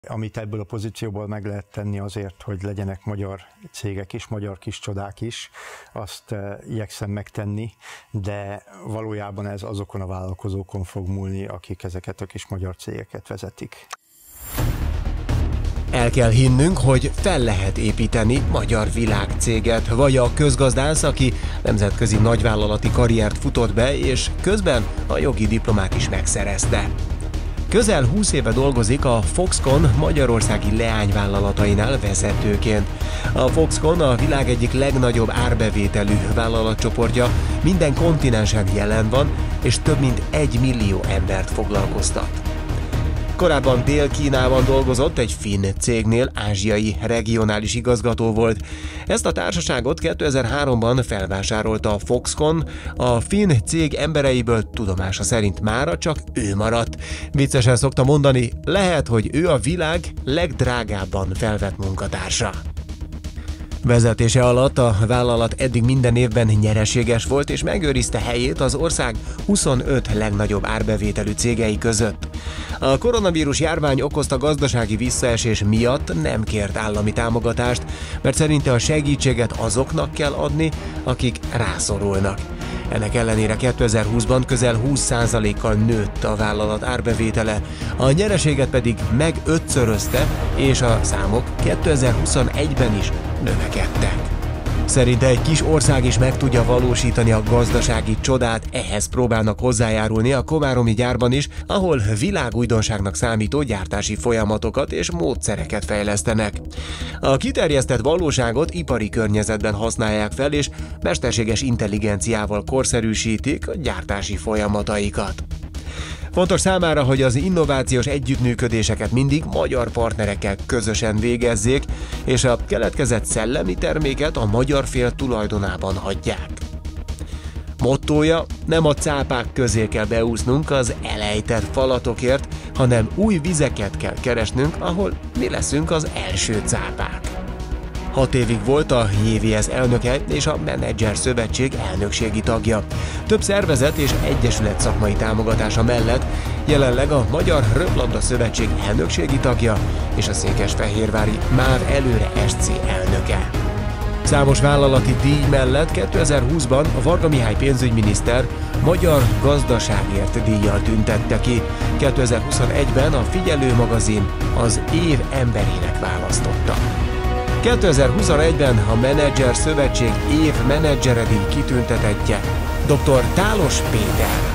Amit ebből a pozícióból meg lehet tenni azért, hogy legyenek magyar cégek is, magyar kis csodák is, azt igyekszem megtenni, de valójában ez azokon a vállalkozókon fog múlni, akik ezeket a kis magyar cégeket vezetik. El kell hinnünk, hogy fel lehet építeni magyar világcéget, vagy a közgazdász, aki nemzetközi nagyvállalati karriert futott be, és közben a jogi diplomát is megszerezte. Közel 20 éve dolgozik a Foxconn magyarországi leányvállalatainál vezetőként. A Foxconn a világ egyik legnagyobb árbevételű vállalatcsoportja, minden kontinensen jelen van, és több mint 1 millió embert foglalkoztat. Korábban Dél-Kínában dolgozott, egy finn cégnél ázsiai regionális igazgató volt. Ezt a társaságot 2003-ban felvásárolta a Foxconn, a finn cég embereiből tudomása szerint mára csak ő maradt. Viccesen szokta mondani, lehet, hogy ő a világ legdrágábban felvett munkatársa. Vezetése alatt a vállalat eddig minden évben nyereséges volt, és megőrizte helyét az ország 25 legnagyobb árbevételű cégei között. A koronavírus járvány okozta gazdasági visszaesés miatt nem kért állami támogatást, mert szerinte a segítséget azoknak kell adni, akik rászorulnak. Ennek ellenére 2020-ban közel 20%-kal nőtt a vállalat árbevétele, a nyereséget pedig megötszörözte, és a számok 2021-ben is növekedtek. Szerinte egy kis ország is meg tudja valósítani a gazdasági csodát, ehhez próbálnak hozzájárulni a komáromi gyárban is, ahol világújdonságnak számító gyártási folyamatokat és módszereket fejlesztenek. A kiterjesztett valóságot ipari környezetben használják fel, és mesterséges intelligenciával korszerűsítik a gyártási folyamataikat. Fontos számára, hogy az innovációs együttműködéseket mindig magyar partnerekkel közösen végezzék, és a keletkezett szellemi terméket a magyar fél tulajdonában hagyják. Mottója: nem a cápák közé kell beúsznunk az elejtett falatokért, hanem új vizeket kell keresnünk, ahol mi leszünk az első cápák. 6 évig volt a JVS elnöke és a Menedzser Szövetség elnökségi tagja. Több szervezet és egyesület szakmai támogatása mellett jelenleg a Magyar Röplabda Szövetség elnökségi tagja és a székesfehérvári MÁV Előre SC elnöke. Számos vállalati díj mellett 2020-ban a Varga Mihály pénzügyminiszter Magyar Gazdaságért díjjal tüntette ki. 2021-ben a Figyelő magazin az év emberének választotta. 2021-ben a Menedzser Szövetség év menedzsere díj kitüntetettje dr. Tálos Péter.